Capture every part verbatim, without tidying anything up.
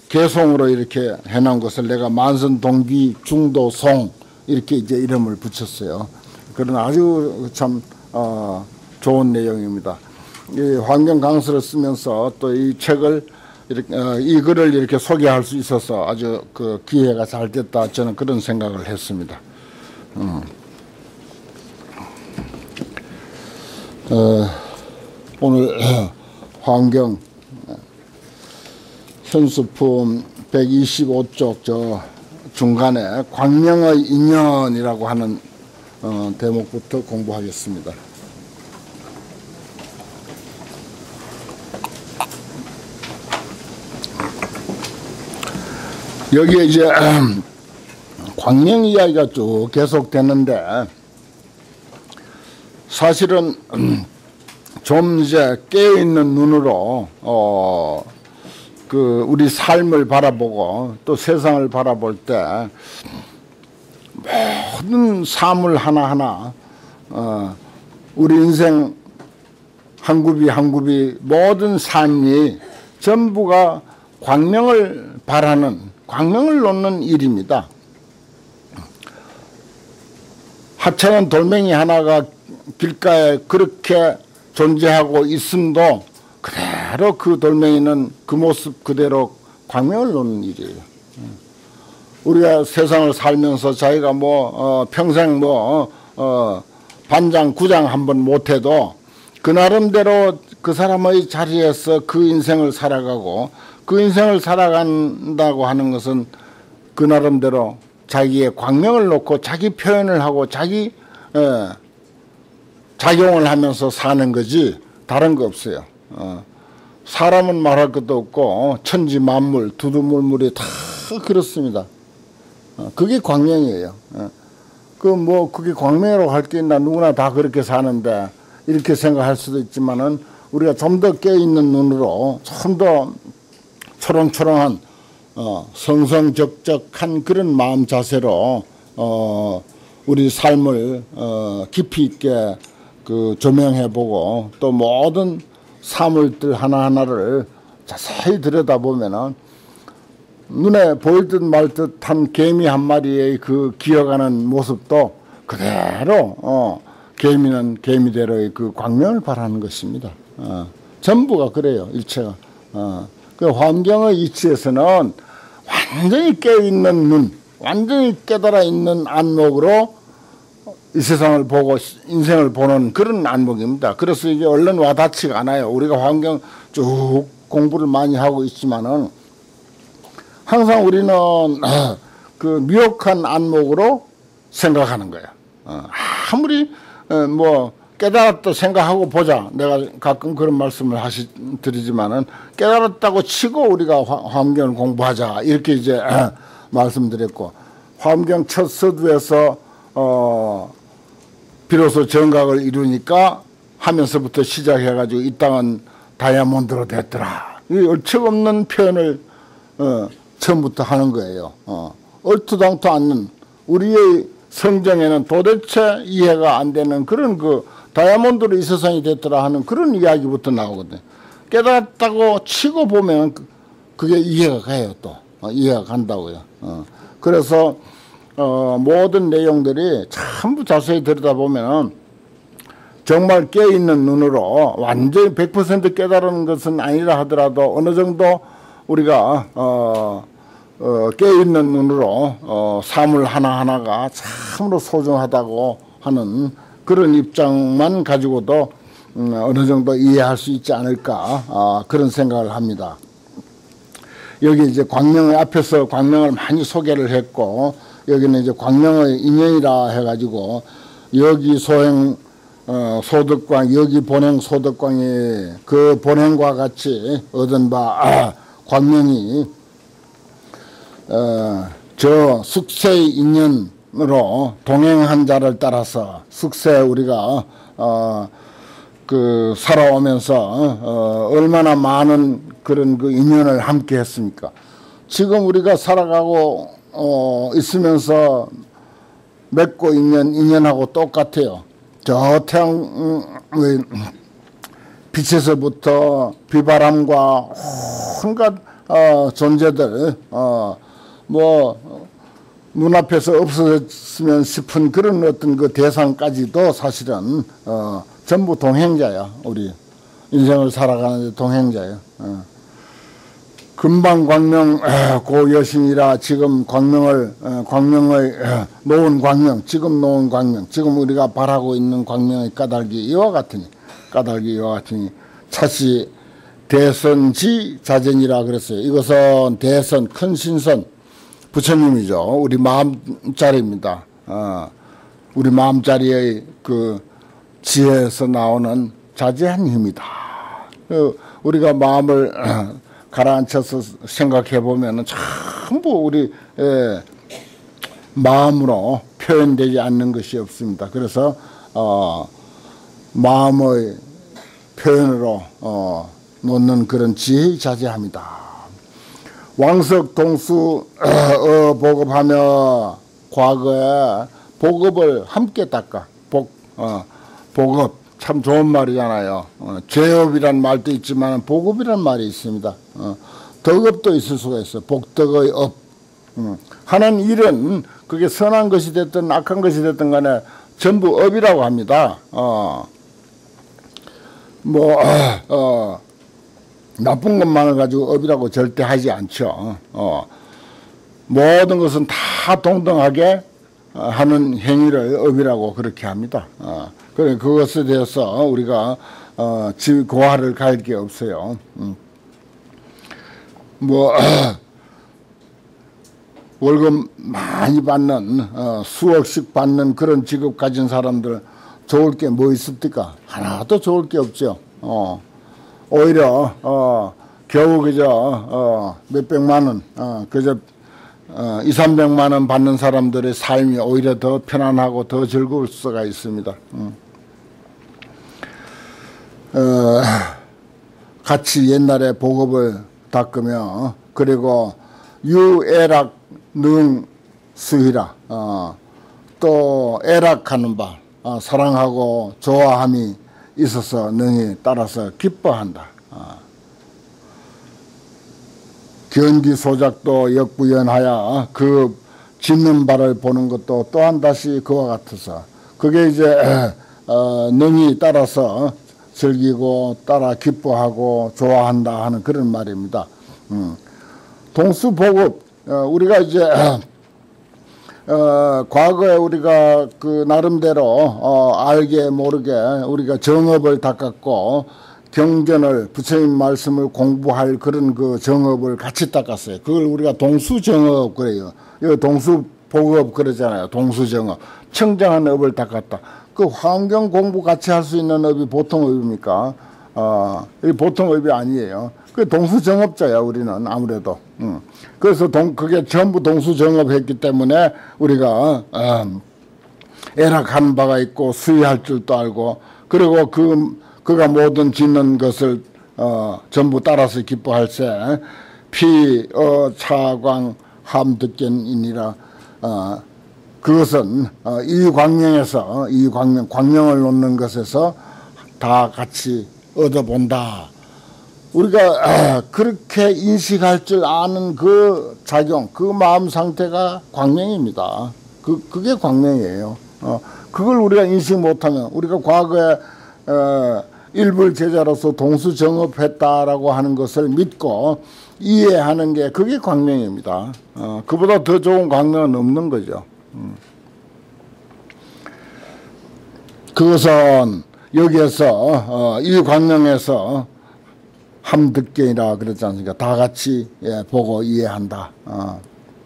개송으로 이렇게 해놓은 것을 내가 만선동기 중도송 이렇게 이제 이름을 붙였어요. 그런 아주 참 어, 좋은 내용입니다. 이 환경 강서를 쓰면서 또 이 책을 이렇게 어, 이 글을 이렇게 소개할 수 있어서 아주 그 기회가 잘 됐다 저는 그런 생각을 했습니다. 음. 어, 오늘 환경 현수품 백이십오 쪽 저 중간에 광명의 인연이라고 하는 어, 대목부터 공부하겠습니다. 여기에 이제 광명 이야기가 쭉 계속되는데 사실은 좀 이제 깨어있는 눈으로 어, 그 우리 삶을 바라보고 또 세상을 바라볼 때 모든 사물 하나하나 어, 우리 인생 한 굽이 한 굽이 모든 삶이 전부가 광명을 바라는 광명을 놓는 일입니다. 하찮은 돌멩이 하나가 길가에 그렇게 존재하고 있음도 그대로 그 돌멩이는 그 모습 그대로 광명을 놓는 일이에요. 우리가 세상을 살면서 자기가 뭐 어, 평생 뭐 어, 반장 구장 한번 못해도 그 나름대로 그 사람의 자리에서 그 인생을 살아가고 그 인생을 살아간다고 하는 것은 그 나름대로 자기의 광명을 놓고 자기 표현을 하고 자기 에, 작용을 하면서 사는 거지 다른 거 없어요. 어, 사람은 말할 것도 없고 천지 만물 두두물물이 다 그렇습니다. 어, 그게 광명이에요. 어, 그 뭐 그게 광명이라고 할 게 있나 누구나 다 그렇게 사는데 이렇게 생각할 수도 있지만은 우리가 좀 더 깨어있는 눈으로 좀 더 초롱초롱한 어, 성성적적한 그런 마음 자세로 어, 우리 삶을 어, 깊이 있게 그 조명해보고 또 모든 사물들 하나하나를 자세히 들여다보면은 눈에 보일 듯 말 듯한 개미 한 마리의 그 기어가는 모습도 그대로 어, 개미는 개미대로의 그 광명을 바라는 것입니다. 어, 전부가 그래요. 일체가. 어, 그 환경의 이치에서는 완전히 깨어있는 눈, 완전히 깨달아 있는 안목으로 이 세상을 보고 인생을 보는 그런 안목입니다. 그래서 이게 얼른 와닿지가 않아요. 우리가 환경 쭉 공부를 많이 하고 있지만은 항상 우리는 그 미혹한 안목으로 생각하는 거야. 아무리 뭐 깨달았다 생각하고 보자. 내가 가끔 그런 말씀을 하시 드리지만은 깨달았다고 치고 우리가 환경을 공부하자 이렇게 이제 말씀드렸고 환경 첫 서두에서 어 비로소 정각을 이루니까 하면서부터 시작해가지고 이 땅은 다이아몬드로 됐더라. 이 얼척없는 표현을 어, 처음부터 하는 거예요. 어. 얼토당토 않는 우리의 성정에는 도대체 이해가 안 되는 그런 그 다이아몬드로 이 세상이 됐더라 하는 그런 이야기부터 나오거든요. 깨달았다고 치고 보면 그게 이해가 가요. 또 어, 이해가 간다고요. 어. 그래서 어, 모든 내용들이 전부 자세히 들여다보면 정말 깨어있는 눈으로 완전히 백 퍼센트 깨달은 것은 아니라 하더라도 어느 정도 우리가 어, 어, 깨어있는 눈으로 어, 사물 하나하나가 참으로 소중하다고 하는 그런 입장만 가지고도 음, 어느 정도 이해할 수 있지 않을까 어, 그런 생각을 합니다. 여기 이제 광명의 앞에서 광명을 많이 소개를 했고 여기는 이제 광명의 인연이라 해가지고 여기 소행 어, 소득광 여기 본행 소득광이 그 본행과 같이 얻은 바 아, 광명이 어, 저 숙세의 인연으로 동행한 자를 따라서 숙세 우리가 어, 그 살아오면서 어, 얼마나 많은 그런 그 인연을 함께 했습니까? 지금 우리가 살아가고 어, 있으면서 맺고 인연, 인연하고 똑같아요. 저 태양 빛에서부터 비바람과 온갖 어, 존재들, 어, 뭐, 눈앞에서 없어졌으면 싶은 그런 어떤 그 대상까지도 사실은, 어, 전부 동행자야. 우리 인생을 살아가는 동행자야. 어. 금방 광명 고 여신이라 지금 광명을, 어, 광명의 어, 놓은 광명, 지금 놓은 광명, 지금 우리가 바라고 있는 광명의 까닭이 이와 같으니, 까닭이 이와 같으니, 차시 대선지 자전이라 그랬어요. 이것은 대선, 큰 신선, 부처님이죠. 우리 마음자리입니다. 어, 우리 마음자리의 그 지혜에서 나오는 자제한 힘이다. 어, 우리가 마음을 가라앉혀서 생각해 보면은 전부 우리 예, 마음으로 표현되지 않는 것이 없습니다. 그래서 어, 마음의 표현으로 어, 놓는 그런 지혜자재합니다. 왕석 동수 어, 보급하며 과거에 보급을 함께 닦아. 복, 어, 보급 참 좋은 말이잖아요. 어, 죄업이란 말도 있지만 보급이란 말이 있습니다. 어, 덕업도 있을 수가 있어요. 복덕의 업. 음, 하는 일은 그게 선한 것이 됐든 악한 것이 됐든 간에 전부 업이라고 합니다. 어, 뭐, 어, 어, 나쁜 것만을 가지고 업이라고 절대 하지 않죠. 어, 모든 것은 다 동등하게 하는 행위를 업이라고 그렇게 합니다. 어, 그래 그것에 대해서 우리가 어, 고하를 갈 게 없어요. 음. 뭐 월급 많이 받는 어, 수억씩 받는 그런 직업 가진 사람들 좋을 게 뭐 있습니까? 하나도 좋을 게 없죠. 어, 오히려 어, 겨우 그저 어, 몇백만 원 어, 그저 어, 이삼백만 원 받는 사람들의 삶이 오히려 더 편안하고 더 즐거울 수가 있습니다. 음. 어, 같이 옛날에 보급을 닦으며 그리고 유애락 능 수희라 어, 또 애락하는 바 어, 사랑하고 좋아함이 있어서 능히 따라서 기뻐한다. 어. 견기 소작도 역부연하여 그 짓는 바를 보는 것도 또한 다시 그와 같아서 그게 이제 어, 능히 따라서 즐기고 따라 기뻐하고 좋아한다 하는 그런 말입니다. 음. 동수보급 어, 우리가 이제 어, 과거에 우리가 그 나름대로 어, 알게 모르게 우리가 정업을 닦았고 경전을 부처님 말씀을 공부할 그런 그 정업을 같이 닦았어요. 그걸 우리가 동수정업 그래요. 이거 동수보급 그러잖아요. 동수정업. 청정한 업을 닦았다. 그 환경 공부 같이 할 수 있는 업이 보통 업입니까? 어, 이 보통 업이 아니에요. 그 동수정업자야 우리는 아무래도. 음. 그래서 동, 그게 전부 동수정업했기 때문에 우리가 어, 애락하는 바가 있고 수의할 줄도 알고 그리고 그 그가 모든 짓는 것을 어, 전부 따라서 기뻐할세 피, 어, 차광, 함득견이니라 어, 그것은 어, 이 광명에서 이 광명, 광명을 놓는 것에서 다 같이 얻어본다. 우리가 아, 그렇게 인식할 줄 아는 그 작용, 그 마음 상태가 광명입니다. 그, 그게 광명이에요. 어, 그걸 우리가 인식 못하면 우리가 과거에 어, 일불 제자로서 동수정업했다라고 하는 것을 믿고 이해하는 게 그게 광명입니다. 어, 그보다 더 좋은 광명은 없는 거죠. 음. 그것은 여기에서 어, 이 광명에서 함득견이라 그러지 않습니까? 다 같이 예, 보고 이해한다. 어.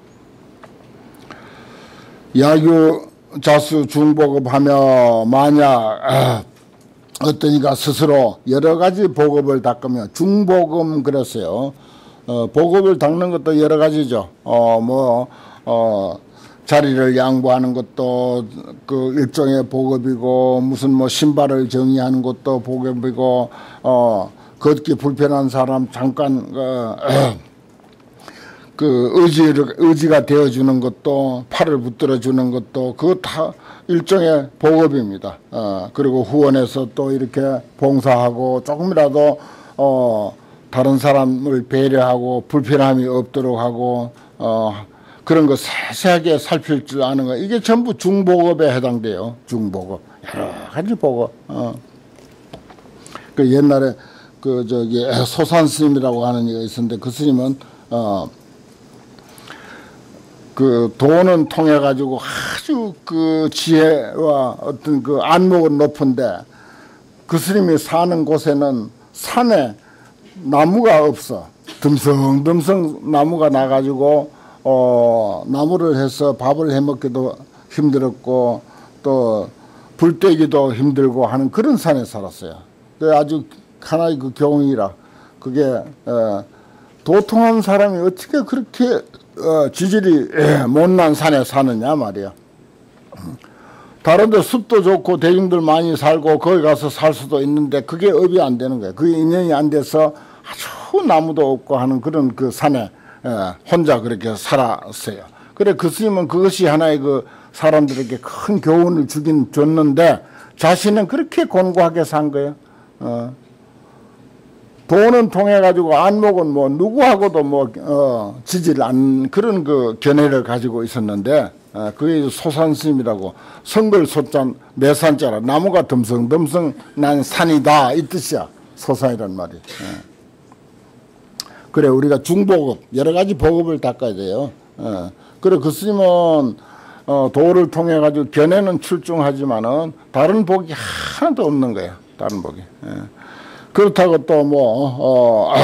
야규 자수 중보급하며 만약 아, 어떤 이가 스스로 여러 가지 보급을 닦으며 중보금 그랬어요. 어, 보급을 닦는 것도 여러 가지죠. 어, 뭐, 어, 자리를 양보하는 것도 그 일종의 보급이고, 무슨 뭐 신발을 정의하는 것도 보급이고, 어, 걷기 불편한 사람 잠깐, 어, 그 의지를, 의지가 되어주는 것도, 팔을 붙들어주는 것도, 그거 다 일종의 보급입니다. 어, 그리고 후원해서 또 이렇게 봉사하고 조금이라도 어, 다른 사람을 배려하고 불편함이 없도록 하고 어, 그런 거 세세하게 살필 줄 아는 거 이게 전부 중복업에 해당돼요. 중복업 여러 가지 복업. 어. 그 옛날에 그 저기 소산 스님이라고 하는 이가 있었는데 그 스님은 어. 그 돈은 통해 가지고 아주 그 지혜와 어떤 그 안목은 높은데 그 스님이 사는 곳에는 산에 나무가 없어. 듬성듬성 나무가 나가지고 어 나무를 해서 밥을 해먹기도 힘들었고 또 불떼기도 힘들고 하는 그런 산에 살았어요. 그 아주 하나의 그 교훈이라 그게 어, 도통한 사람이 어떻게 그렇게 어, 지질이 에, 못난 산에 사느냐 말이야. 다른 데 숲도 좋고 대중들 많이 살고 거기 가서 살 수도 있는데 그게 업이 안 되는 거예요. 그게 인연이 안 돼서 아주 나무도 없고 하는 그런 그 산에 에, 혼자 그렇게 살았어요. 그래 그 스님은 그것이 하나의 그 사람들에게 큰 교훈을 주긴 줬는데 자신은 그렇게 곤고하게 산 거예요. 어. 돈은 통해 가지고 안목은 뭐 누구하고도 뭐 어, 지질 않는 그런 그 견해를 가지고 있었는데 어, 그게 소산스님이라고 성글 소자 매산자라 나무가 듬성듬성 난 산이다 이 뜻이야. 소산이란 말이. 어. 그래 우리가 중복업 여러 가지 복업을 닦아야 돼요. 어. 그래 그 스님은 어, 도를 통해 가지고 견해는 출중하지만은 다른 복이 하나도 없는 거야. 다른 복이. 예. 그렇다고 또 뭐, 어,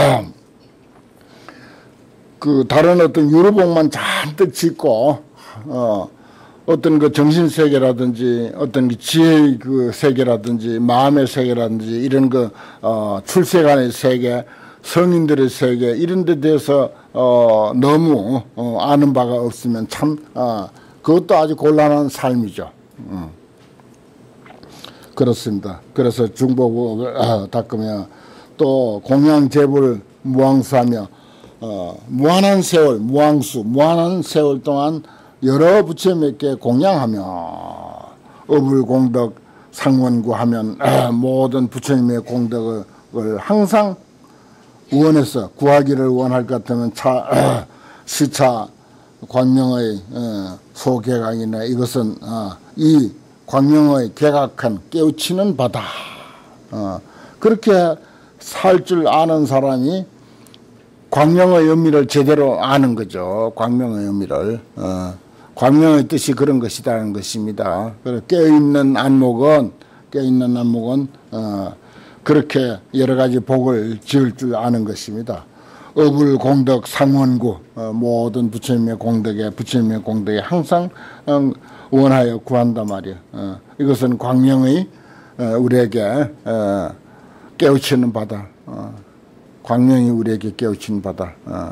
그 다른 어떤 유로복만 잔뜩 짓고, 어, 어떤 그 정신세계라든지 어떤 그 지혜의 그 세계라든지 마음의 세계라든지 이런 그, 어, 출세간의 세계, 성인들의 세계 이런 데 대해서, 어, 너무, 어, 아는 바가 없으면 참, 어, 그것도 아주 곤란한 삶이죠. 음. 그렇습니다. 그래서 중복을 어, 닦으며 또 공양제불 무왕수하며 어, 무한한 세월 무왕수 무한한 세월 동안 여러 부처님께 공양하며 어불공덕 상원구하면 어, 모든 부처님의 공덕을 항상 원해서 구하기를 원할 것 같으면 차, 어, 시차 광명의 어, 소개강이나 이것은 어, 이 광명의 개각한 깨우치는 바다. 어, 그렇게 살 줄 아는 사람이 광명의 의미를 제대로 아는 거죠. 광명의 의미를. 어, 광명의 뜻이 그런 것이라는 것입니다. 깨어있는 안목은, 깨어있는 안목은, 어, 그렇게 여러 가지 복을 지을 줄 아는 것입니다. 어불 공덕 상원구, 어, 모든 부처님의 공덕에, 부처님의 공덕에 항상, 어, 원하여 구한단 말이야. 어, 이것은 광명의 어, 우리에게 어, 깨우치는 바다. 어, 광명이 우리에게 깨우치는 바다. 어.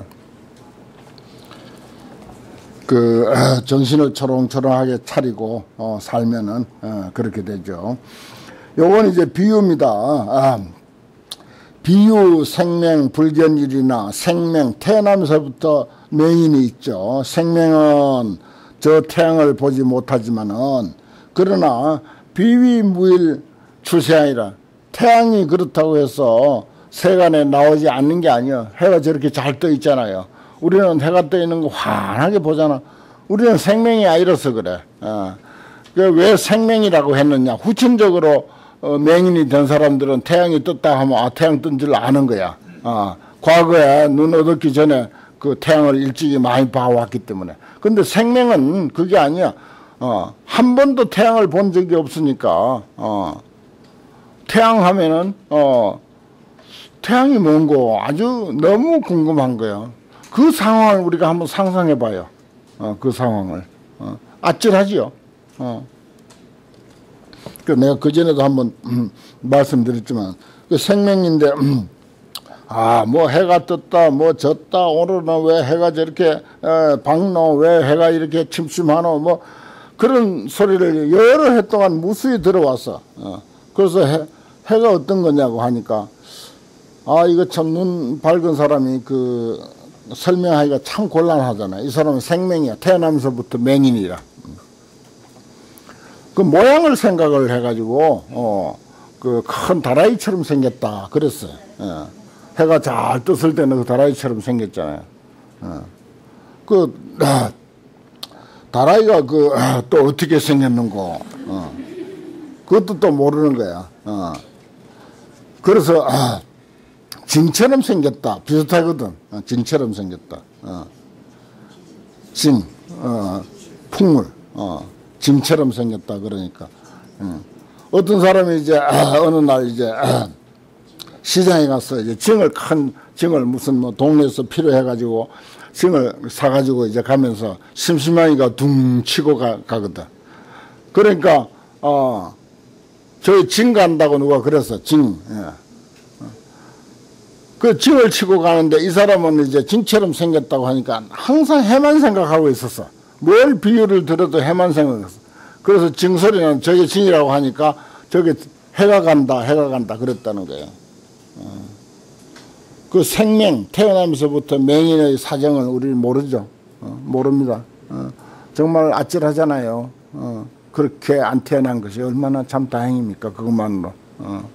그 어, 정신을 초롱초롱하게 차리고 어, 살면은 어, 그렇게 되죠. 요건 이제 비유입니다. 아, 비유 생명 불견일이나 생명 태어나면서부터 맹인이 있죠. 생명은 저 태양을 보지 못하지만은 그러나 비위무일 출세아니라 태양이 그렇다고 해서 세간에 나오지 않는 게 아니야. 해가 저렇게 잘 떠 있잖아요. 우리는 해가 떠 있는 거 환하게 보잖아. 우리는 생명이 아니라서 그래. 어. 왜 생명이라고 했느냐. 후천적으로 어, 맹인이 된 사람들은 태양이 떴다 하면 아 태양 뜬 줄 아는 거야. 어. 과거에 눈 어둡기 전에 그 태양을 일찍이 많이 봐왔기 때문에. 근데 생명은 그게 아니야. 어, 한 번도 태양을 본 적이 없으니까, 어, 태양 하면은, 어, 태양이 뭔고 아주 너무 궁금한 거예요. 그 상황을 우리가 한번 상상해 봐요. 어, 그 상황을. 어, 아찔하지요. 어. 그 내가 그전에도 한번, 음, 말씀드렸지만, 그 생명인데, 음, 아, 뭐 해가 떴다, 뭐 졌다, 오늘은 왜 해가 저렇게 에, 밝노, 왜 해가 이렇게 침침하노, 뭐 그런 소리를 여러 해 동안 무수히 들어왔어. 어. 그래서 해, 해가 어떤 거냐고 하니까 아, 이거 참 눈 밝은 사람이 그 설명하기가 참 곤란하잖아. 이 사람은 생명이야. 태어나면서부터 맹인이라. 그 모양을 생각을 해가지고 어, 그 큰 다라이처럼 생겼다 그랬어요. 어. 해가 잘 떴을 때는 그 다라이처럼 생겼잖아요. 어. 그 아, 다라이가 그 또 어떻게 생겼는고 어. 그것도 또 모르는 거야. 어. 그래서 아, 징처럼 생겼다. 비슷하거든. 어, 징처럼 생겼다. 어. 징, 어, 풍물, 어, 징처럼 생겼다. 그러니까. 어. 어떤 사람이 이제 아, 어느 날 이제 아, 시장에 가서 이제 징을 큰 징을 무슨 뭐 동네에서 필요해가지고 징을 사가지고 이제 가면서 심심하니까 둥 치고 가, 가거든. 그러니까 어 저기 징 간다고 누가 그랬어. 징. 예. 그 징을 치고 가는데 이 사람은 이제 징처럼 생겼다고 하니까 항상 해만 생각하고 있었어. 뭘 비유를 들어도 해만 생각했어. 그래서 징 소리는 저게 징이라고 하니까 저게 해가 간다, 해가 간다 그랬다는 거예요. 어. 그 생명, 태어나면서부터 맹인의 사정을 우리는 모르죠. 어, 모릅니다. 어, 정말 아찔하잖아요. 어, 그렇게 안 태어난 것이 얼마나 참 다행입니까? 그것만으로. 어.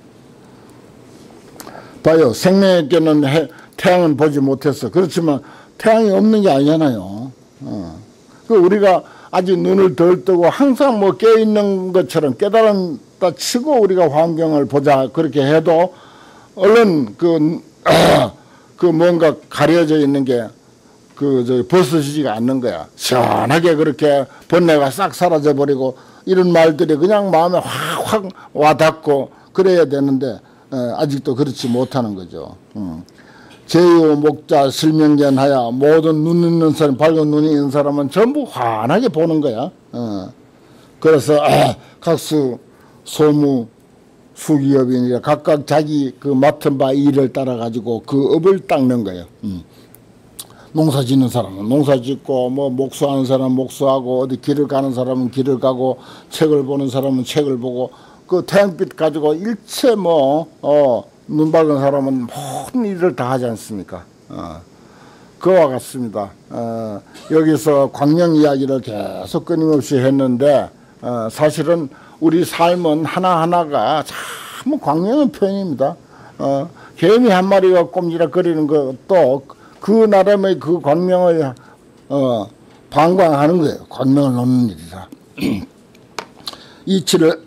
봐요. 생명에게는 해, 태양은 보지 못했어. 그렇지만 태양이 없는 게 아니잖아요. 어. 그 우리가 아직 눈을 덜 뜨고 항상 뭐 깨어있는 것처럼 깨달았다 치고 우리가 환경을 보자 그렇게 해도 얼른 그, 그 뭔가 가려져 있는 게 그 저 벗어지지가 않는 거야. 시원하게 그렇게 번뇌가 싹 사라져 버리고 이런 말들이 그냥 마음에 확확 와닿고 그래야 되는데 에, 아직도 그렇지 못하는 거죠. 음. 제유 목자 실명견하여 모든 눈 있는 사람, 밝은 눈이 있는 사람은 전부 환하게 보는 거야. 어. 그래서 아, 각수 소무 수기업이니까 각각 자기 그 맡은 바 일을 따라 가지고 그 업을 닦는 거예요. 음. 농사 짓는 사람은 농사 짓고 뭐 목수하는 사람은 목수하고 어디 길을 가는 사람은 길을 가고 책을 보는 사람은 책을 보고 그 태양빛 가지고 일체 뭐 어, 눈 밝은 사람은 모든 일을 다 하지 않습니까? 어. 그와 같습니다. 어, 여기서 광명 이야기를 계속 끊임없이 했는데 어, 사실은 우리 삶은 하나하나가 참 광명한 표현입니다. 어, 개미 한 마리가 꼼지락거리는 것도 그 나름의 그 광명을 어, 방광하는 거예요. 광명을 놓는 일이라. 이치를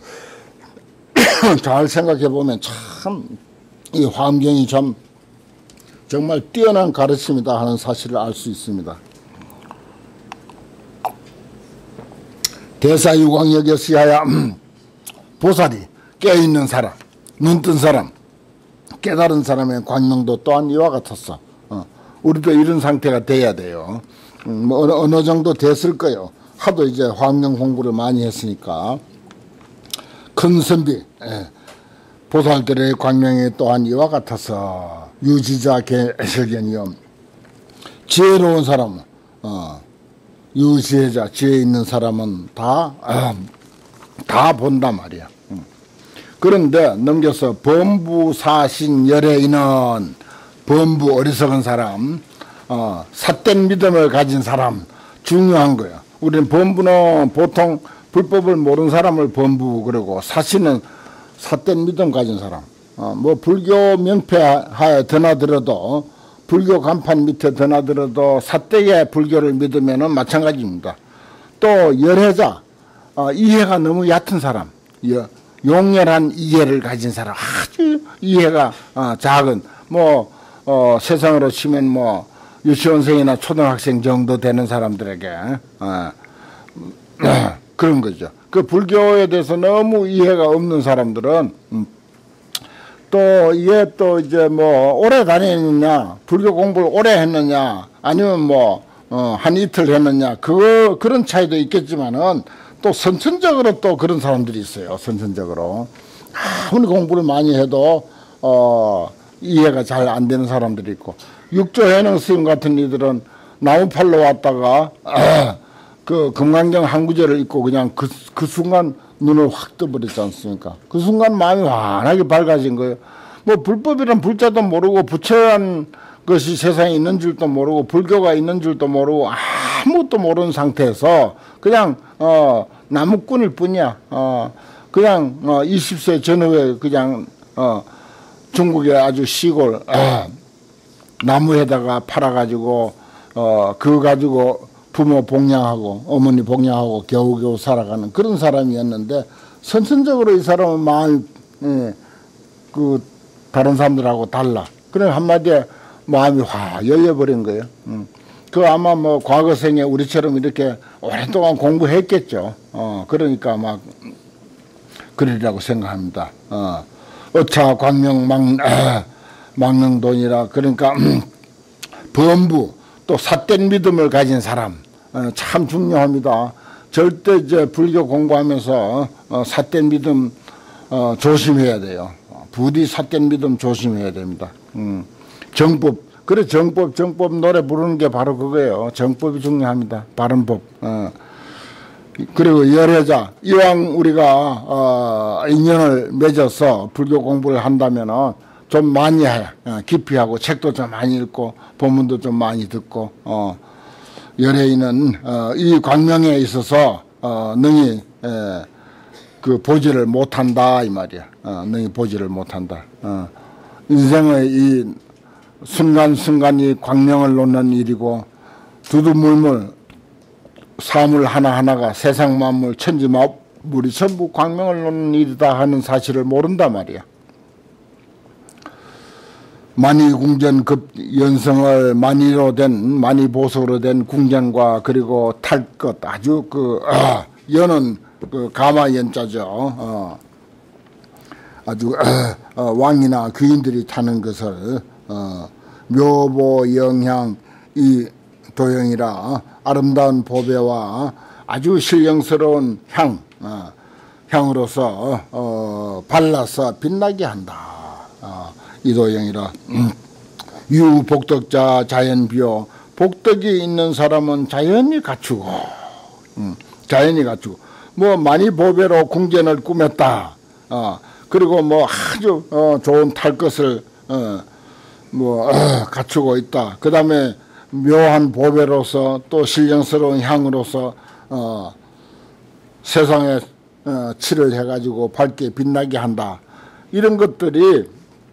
잘 생각해 보면 참 이 환경이 참 정말 뛰어난 가르침이다 하는 사실을 알 수 있습니다. 대사유광역에 시하야 보살이 깨어있는 사람, 눈뜬 사람, 깨달은 사람의 광명도 또한 이와 같았어. 어, 우리도 이런 상태가 돼야 돼요. 음, 뭐 어느, 어느 정도 됐을 거예요. 하도 이제 환경 공부를 많이 했으니까. 큰 선비, 예. 보살들의 광명이 또한 이와 같아서 유지자 개설견이요. 지혜로운 사람, 어, 유지혜자, 지혜 있는 사람은 다, 어, 다 본단 말이야. 음. 그런데 넘겨서 범부사신 열애인은 범부 어리석은 사람, 어, 삿된 믿음을 가진 사람, 중요한 거야. 우리는 범부는 보통 불법을 모르는 사람을 범부 그러고 사신은 삿된 믿음 가진 사람. 어, 뭐 불교 명패하에 드나들어도 불교 간판 밑에 드나들어도 삿되게 불교를 믿으면은 마찬가지입니다. 또 열애자, 어, 이해가 너무 얕은 사람, 여, 용렬한 이해를 가진 사람, 아주 이해가 어, 작은 뭐 어, 세상으로 치면 뭐 유치원생이나 초등학생 정도 되는 사람들에게 어, 그런 거죠. 그 불교에 대해서 너무 이해가 없는 사람들은 음, 또 이게 또 이제 뭐 오래 다니느냐, 불교 공부를 오래 했느냐, 아니면 뭐 어, 한 이틀 했느냐, 그 그런 차이도 있겠지만은 또 선천적으로 또 그런 사람들이 있어요. 선천적으로 아무리 공부를 많이 해도 어, 이해가 잘 안 되는 사람들이 있고, 육조해능 스님 같은 이들은 나무팔로 왔다가 아, 그 금강경 한 구절을 읽고 그냥 그, 그 순간 눈을 확 떠버렸지 않습니까? 그 순간 마음이 환하게 밝아진 거예요. 뭐 불법이란 불자도 모르고 부처란 것이 세상에 있는 줄도 모르고 불교가 있는 줄도 모르고 아무것도 모르는 상태에서 그냥 어 나무꾼일 뿐이야. 어 그냥 어 이십 세 전후에 그냥 어 중국의 아주 시골 아, 나무에다가 팔아가지고 어, 그거 가지고 부모 복양하고 어머니 복양하고 겨우겨우 살아가는 그런 사람이었는데 선천적으로 이 사람은 마음이 예, 그 다른 사람들하고 달라. 그래 한마디에 마음이 확 열려버린 거예요. 음. 그 아마 뭐 과거생에 우리처럼 이렇게 오랫동안 공부했겠죠. 어, 그러니까 막 그러리라고 생각합니다. 어, 어차 광명 막, 아, 망령돈이라 그러니까 범부 또 삿된 믿음을 가진 사람 어, 참 중요합니다. 절대 이제 불교 공부하면서 어, 삿된 믿음 어, 조심해야 돼요. 부디 삿된 믿음 조심해야 됩니다. 음. 정법 그래 정법 정법 노래 부르는 게 바로 그거예요. 정법이 중요합니다. 바른 법. 어. 그리고 열애자 이왕 우리가 어, 인연을 맺어서 불교 공부를 한다면은 좀 많이 해 어, 깊이 하고 책도 좀 많이 읽고 법문도 좀 많이 듣고 어, 열애인은 어, 이 광명에 있어서 어, 능히 에, 그 보지를 못한다 이 말이야. 어, 능히 보지를 못한다. 어. 인생의 이 순간순간이 광명을 놓는 일이고 두두물물 사물 하나하나가 세상 만물 천지만물이 전부 광명을 놓는 일이다 하는 사실을 모른단 말이야. 만이궁전 급 연성을 만이로 된 만이보석으로 된 궁전과 그리고 탈 것 아주 그 아, 연은 그 가마 연자죠. 어. 아주 어, 어, 왕이나 귀인들이 타는 것을 어, 묘보 영향 이 도형이라 아름다운 보배와 아주 신령스러운 향 어, 향으로서 어, 발라서 빛나게 한다. 어, 이 도형이라 음. 유복덕자 자연비요 복덕이 있는 사람은 자연이 갖추고 음, 자연이 갖추고 뭐 많이 보배로 궁전을 꾸몄다. 어, 그리고 뭐 아주 어, 좋은 탈 것을 어, 뭐 어, 갖추고 있다. 그 다음에 묘한 보배로서 또 신령스러운 향으로서 어, 세상에 어, 칠을 해가지고 밝게 빛나게 한다. 이런 것들이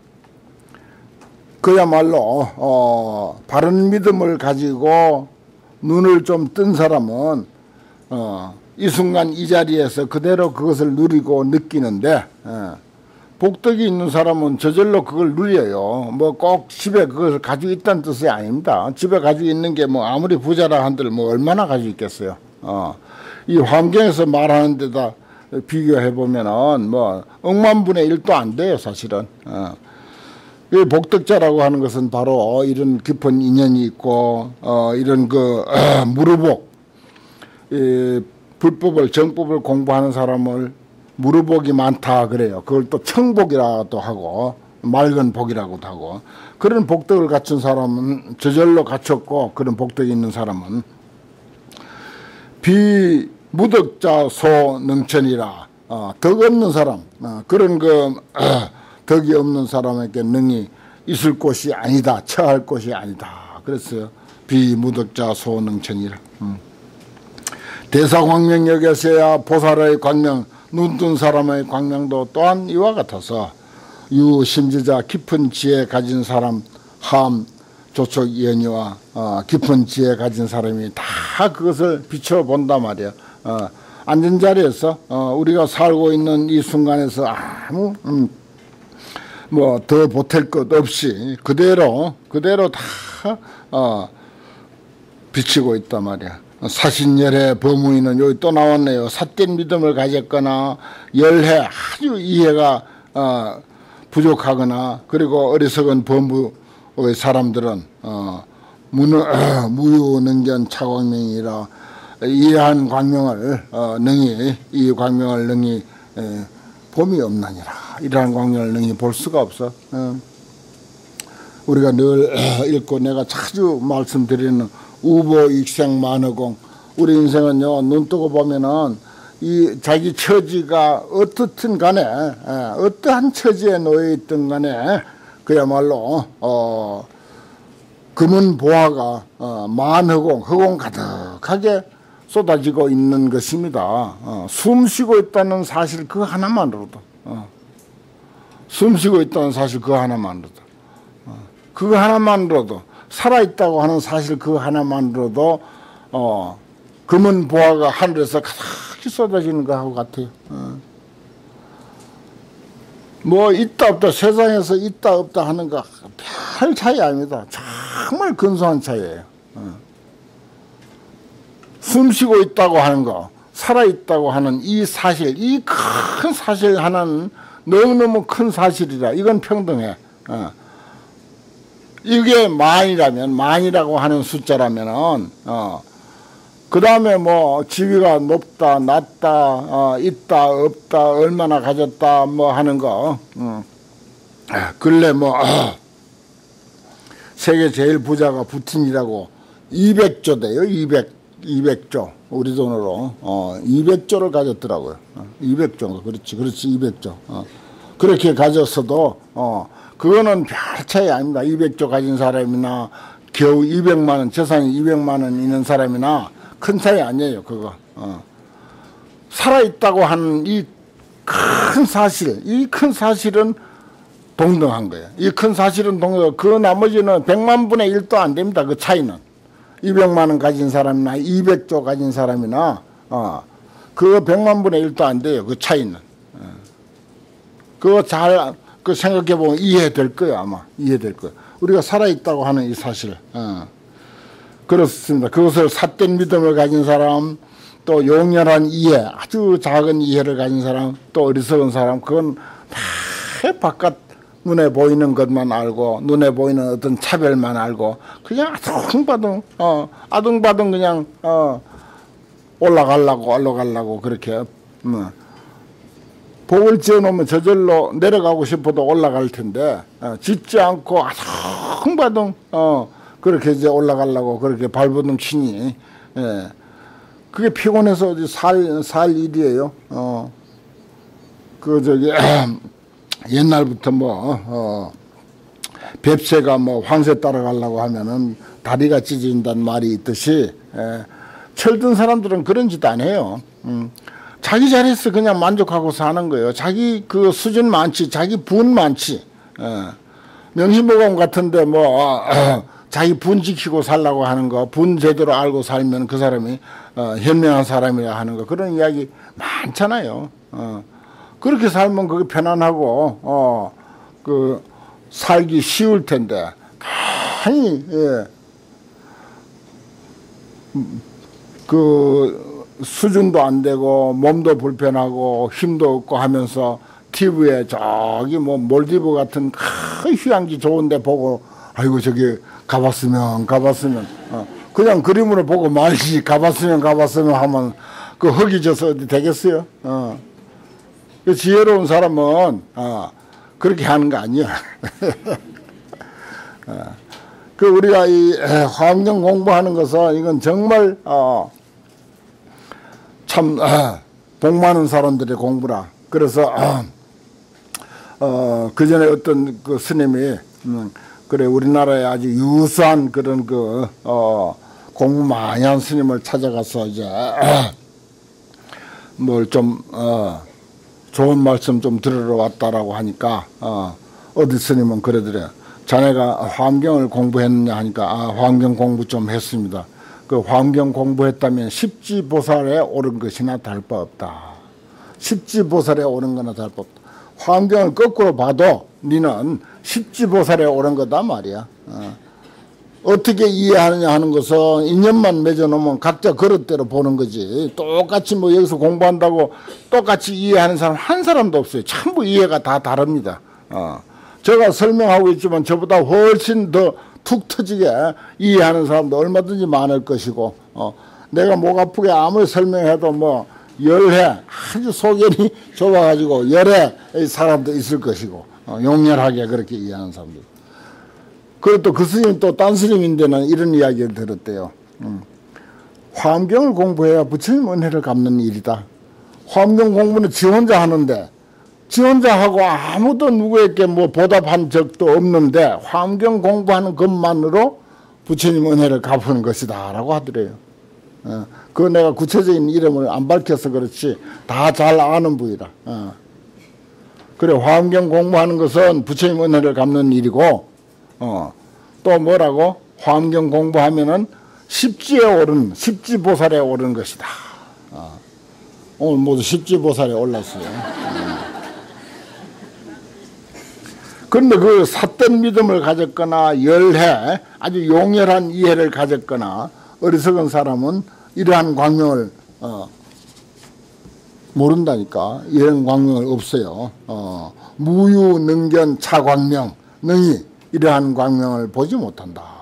그야말로 어, 바른 믿음을 가지고 눈을 좀 뜬 사람은 어, 이 순간 이 자리에서 그대로 그것을 누리고 느끼는데 어, 복덕이 있는 사람은 저절로 그걸 누려요. 뭐 꼭 집에 그것을 가지고 있다는 뜻이 아닙니다. 집에 가지고 있는 게 뭐 아무리 부자라 한들 뭐 얼마나 가지고 있겠어요. 어. 이 환경에서 말하는 데다 비교해 보면은 뭐 억만분의 일도 안 돼요, 사실은. 어. 이 복덕자라고 하는 것은 바로 이런 깊은 인연이 있고 어, 이런 그 어, 무르복 이 불법을 정법을 공부하는 사람을 무르복이 많다 그래요. 그걸 또 청복이라고도 하고 맑은 복이라고도 하고 그런 복덕을 갖춘 사람은 저절로 갖췄고 그런 복덕이 있는 사람은 비무덕자 소능천이라 어, 덕 없는 사람 어, 그런 그 어, 덕이 없는 사람에게 능히 있을 곳이 아니다. 처할 곳이 아니다. 그랬어요. 비무덕자 소능천이라. 음. 대사광명역에서야 보살의 광명 눈뜬 사람의 광명도 또한 이와 같아서 유심지자 깊은 지혜 가진 사람 함 조촉 연유와 어, 깊은 지혜 가진 사람이 다 그것을 비춰본단 말이야. 어, 앉은 자리에서 어, 우리가 살고 있는 이 순간에서 아무 음, 뭐 더 보탤 것 없이 그대로 그대로 다 어, 비치고 있단 말이야. 사신열애 범무인은 여기 또 나왔네요. 삿된 믿음을 가졌거나 열해 아주 이해가 어, 부족하거나 그리고 어리석은 범부의 사람들은 어, 무능, 어, 무유능견 차광명이라 이해한 광명을 어, 능히 이 광명을 능히 에, 봄이 없나니라. 이러한 광명을 능히 볼 수가 없어. 어. 우리가 늘 어, 읽고 내가 자주 말씀드리는 우보 익생 만허공 우리 인생은요 눈 뜨고 보면은 이 자기 처지가 어떻든 간에 에, 어떠한 처지에 놓여 있든 간에 그야말로 어, 금은 보화가 어, 만허공 허공 가득하게 쏟아지고 있는 것입니다. 어, 숨 쉬고 있다는 사실 그 하나만으로도 어, 숨쉬고 있다는 사실 그거 하나만으로도, 어, 그거 하나만으로도, 살아있다고 하는 사실 그거 하나만으로도 어, 금은 보화가 하늘에서 가득히 쏟아지는 거하고 같아요. 어. 뭐 있다 없다, 세상에서 있다 없다 하는 거 별 차이 아닙니다. 정말 근소한 차이예요. 어. 숨쉬고 있다고 하는 거, 살아있다고 하는 이 사실, 이 큰 사실 하나는 너무너무 큰 사실이라 이건 평등해. 어. 이게 만이라면, 만이라고 하는 숫자라면은 어. 그 다음에 뭐 지위가 높다 낮다 어, 있다 없다 얼마나 가졌다 뭐 하는 거 어. 근래 뭐 어. 세계 제일 부자가 푸틴이라고 이백 조 돼요. 이백, 이백 조 우리 돈으로 어, 이백 조를 가졌더라고요. 어, 이백 조 그렇지 그렇지 이백 조 어. 그렇게 가졌어도 어, 그거는 별 차이 아닙니다. 이백 조 가진 사람이나 겨우 이백만 원 재산이 이백만 원 있는 사람이나 큰 차이 아니에요. 그거 어. 살아있다고 하는 이 큰 사실, 이 큰 사실은 동등한 거예요. 이 큰 사실은 동등. 그 나머지는 백만 분의 일도 안 됩니다. 그 차이는 이백만 원 가진 사람이나 이백 조 가진 사람이나 어. 그 백만 분의 일도 안 돼요. 그 차이는 어. 그거 잘 그 생각해 보면 이해될 거예요. 아마 이해될 거예요. 우리가 살아있다고 하는 이 사실. 어. 그렇습니다. 그것을 삿된 믿음을 가진 사람, 또 용렬한 이해, 아주 작은 이해를 가진 사람, 또 어리석은 사람, 그건 다 바깥 눈에 보이는 것만 알고, 눈에 보이는 어떤 차별만 알고, 그냥 아둥바둥, 어, 아둥바둥 그냥, 어, 올라가려고, 올라가려고, 그렇게, 음. 복을 지어 놓으면 저절로 내려가고 싶어도 올라갈 텐데, 어, 짓지 않고 아둥바둥, 어, 그렇게 이제 올라가려고 그렇게 발버둥 치니, 예. 그게 피곤해서 어디 살, 살 일이에요. 어. 그, 저기, 옛날부터 뭐, 어, 뱁새가 뭐 황새 따라가려고 하면은 다리가 찢어진다는 말이 있듯이, 예. 철든 사람들은 그런 짓 안 해요. 음. 자기 잘했어. 그냥 만족하고 사는 거예요. 자기 그 수준 많지, 자기 분 많지, 예. 명심보감 같은데 뭐, 어, 자기 분 지키고 살라고 하는 거, 분 제대로 알고 살면 그 사람이 어, 현명한 사람이라 하는 거, 그런 이야기 많잖아요. 어. 그렇게 살면 그게 편안하고 어, 그 살기 쉬울 텐데, 아니 예. 그 수준도 안 되고 몸도 불편하고 힘도 없고 하면서 티비에 저기 뭐 몰디브 같은 큰 휴양지 좋은데 보고 아이고 저기 가봤으면 가봤으면 어. 그냥 그림으로 보고 말지 가봤으면 가봤으면 하면 그 흙이 져서 어디 되겠어요? 어. 그 지혜로운 사람은 어, 그렇게 하는 거 아니야. 어. 그 우리가 이 환경 공부하는 것은 이건 정말 어, 참 어, 복 많은 사람들의 공부라. 그래서 어, 어, 그 전에 어떤 그 스님이 음, 그래 우리나라에 아주 유수한 그런 그 어, 공부 많이 한 스님을 찾아가서 이제 뭘 좀 어, 좋은 말씀 좀 들으러 왔다라고 하니까 어, 어디 스님은 그러더래요. 자네가 환경을 공부했느냐 하니까 아, 환경 공부 좀 했습니다. 그 환경 공부했다면 십지보살에 오른 것이나 다를 바 없다. 십지보살에 오른 거나 다를 바 없다. 환경을 거꾸로 봐도 니는 십지보살에 오른 거다 말이야. 어. 어떻게 이해하느냐 하는 것은 인연만 맺어놓으면 각자 그릇대로 보는 거지. 똑같이 뭐 여기서 공부한다고 똑같이 이해하는 사람 한 사람도 없어요. 전부 이해가 다 다릅니다. 어. 제가 설명하고 있지만 저보다 훨씬 더 툭 터지게 이해하는 사람도 얼마든지 많을 것이고 어. 내가 목 아프게 아무리 설명해도 뭐 열해 아주 소견이 좁아가지고 열해 사람도 있을 것이고 어, 용렬하게 그렇게 이해하는 사람들. 그리고 또 그 스님 또 딴 스님인데는 이런 이야기를 들었대요. 음. 환경을 공부해야 부처님 은혜를 갚는 일이다. 환경 공부는 지 혼자 하는데 지 혼자 하고 아무도 누구에게 뭐 보답한 적도 없는데 환경 공부하는 것만으로 부처님 은혜를 갚는 것이다 라고 하더래요. 어. 그 내가 구체적인 이름을 안 밝혀서 그렇지 다 잘 아는 부위라. 어. 그래, 화엄경 공부하는 것은 부처님 은혜를 갚는 일이고, 어, 또 뭐라고? 화엄경 공부하면은 십지에 오른, 십지보살에 오른 것이다. 어, 오늘 모두 십지보살에 올랐어요. 어. 그런데 그 삿된 믿음을 가졌거나 열해, 아주 용열한 이해를 가졌거나 어리석은 사람은 이러한 광명을 어, 모른다니까. 이런 광명을 없어요. 어, 무유 능견 차광명 능히 이러한 광명을 보지 못한다.